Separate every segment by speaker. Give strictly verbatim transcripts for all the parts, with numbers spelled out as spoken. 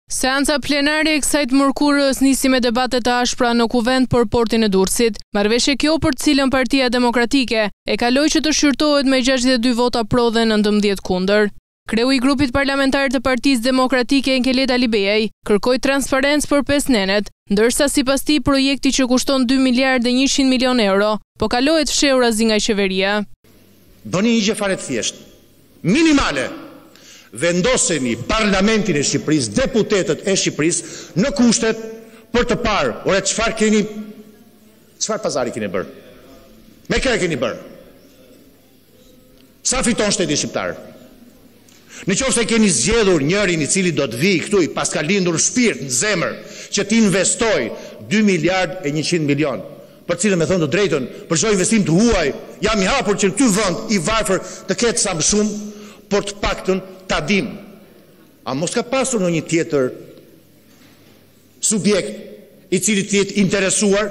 Speaker 1: Seanca plenare e kësaj të mërkurës nisi me debate të ashpra në kuvent për portin e Durrësit. Marrëveshje kjo për të cilën Partia Demokratike e kaloi që të shqyrtohet me gjashtëdhjetë e dy vota pro dhe nëntëmbëdhjetë kundër. Kreu i grupit parlamentar të Partisë Demokratike Enkeleta Libeaj kërkoi transparencë për pesë nenet, ndërsa sipas tij projekti që kushton dy miliardë e njëqind milion euro, po kalohet fshehurazi nga qeveria.
Speaker 2: Bëni një gjë fare të thjeshtë, minimale. Vendoseni Parlamentin e Shqipërisë, deputetët e Shqipërisë në kushtet për të parë, ore çfarë keni, çfarë pazari keni bërë? Me kë e keni bërë? Sa fiton shteti shqiptar? Në qoftë se keni zgjedhur njërin i cili do të vijë këtu i paska lindur në shpirt, në zemër, që të investoj dy miliardë e njëqind milion, për cilën me thënë të drejtën, për çdo investim të huaj, jam i hapur që ky vend i varfër të ketë sa më shumë, por të paktën ta dim. A mos ka pasur në një tjetër subjekt i cili të jetë interesuar?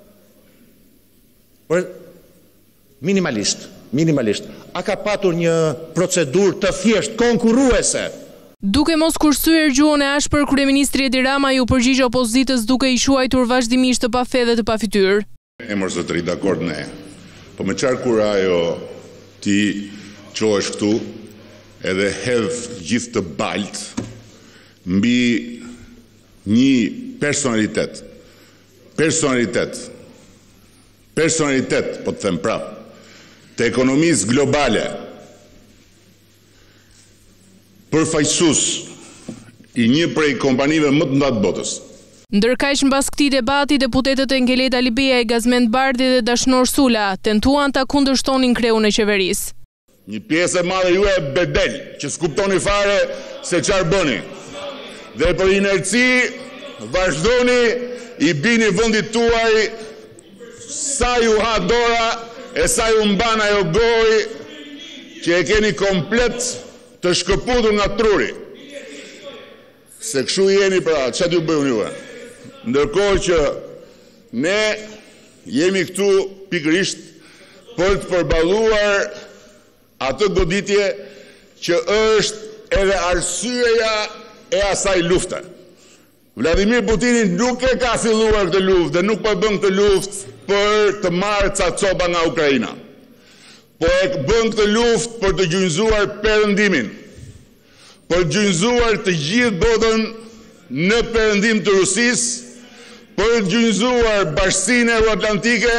Speaker 2: Por minimalisht, minimalisht. A ka patur një procedurë të thjeshtë konkurruese?
Speaker 1: Duke mos kursyer gjuhën e ashpër, kryeministri Edi Rama ju përgjigj opozitës duke i quajtur vazhdimisht të pafe dhe të pafytyrë.
Speaker 3: Emër zotëri, dakord ne. Po me çfarë kur ajo ti qohesh këtu edhe hedh gjithë të balt mbi një personalitet. Personalitet. Personalitet, po të them prap, të ekonomisë globale, përfaqësues i një prej kompanive më të mëdha të botës.
Speaker 1: Ndërkaq mbas këtij debati, deputetët Enkeleta Libeaj, Gazmend Bardhi dhe Dashnor Sula tentuan ta kundërshtonin kreun e qeverisë.
Speaker 3: Një pjesë e madhe ju e bedel, që s'kuptoni fare se çfarë bëni. Dhe për inerci, vazhdoni, i bini vendit tuaj, sa ju ha dora, e sa ju mban ajo gojë, që e keni komplet të shkëputur nga truri. Se kështu jeni pra, çfarë ju bëjun juve? Ndërkohë që ne jemi këtu pikërisht për të përballuar atë goditje që është edhe arsyeja e asaj lufte. Vladimir Putini nuk e ka filluar këtë luftë dhe nuk po bën këtë luftë për të marrë ca copa nga Ukraina. Po e bën këtë luftë për të gjynjëzuar perëndimin, për të gjynjëzuar të gjithë botën në perëndim të Rusisë, për të gjynjëzuar bashkësinë euroatlantike,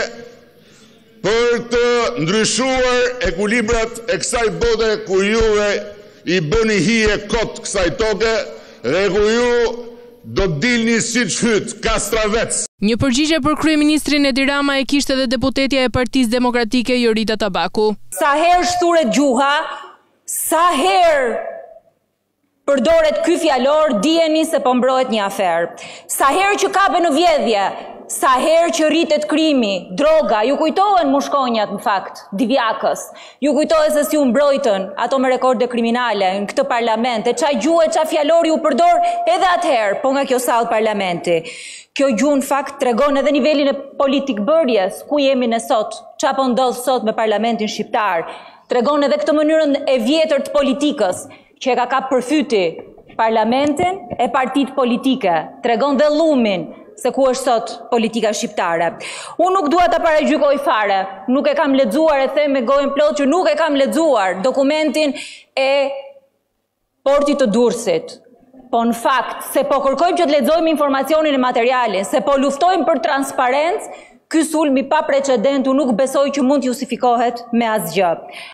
Speaker 3: për të ndryshuar ekuilibrat e kësaj bote ku juve i bëni hije kot kësaj toke dhe ku ju do dilni siç hyt kastravec.
Speaker 1: Një përgjigje për kryeministrin Edi Rama e kishte edhe deputetja e Partisë Demokratike Jorita Tabaku.
Speaker 4: Sa herë shturet gjuha, sa herë përdoret ky fjalor, dijeni se po mbrohet një aferë. Sa herë që kape në vjedhje, sa herë që rritet krimi, droga, ju kujtohen mushkonjat në fakt, divjakës, ju kujtohen se si u mbrojtën ato me rekorde kriminale në këtë parlament, e çaj gjuhë e çaj fjalori u përdor edhe atëherë, po nga kjo sallë parlamenti. Kjo gjuhë në fakt tregon edhe nivelin e politik bërjes, ku jemi ne sot, çfarë po ndodh sot me parlamentin shqiptar. Tregon edhe këtë mënyrën e vjetër të politikës, që e ka kap përfyti parlamentin e partitë politike, tregon dhe llumin se ku është sot politika shqiptare. Unë nuk dua ta paragjykoj fare, nuk e kam lexuar, e them me gojën plot që nuk e kam lexuar dokumentin e portit të Durrësit. Po në fakt, se po kërkojmë që të lexojmë informacionin e materialin, se po luftojmë për transparencë, ky sulm i paprecedent unë nuk besoj që mund të justifikohet me asgjë.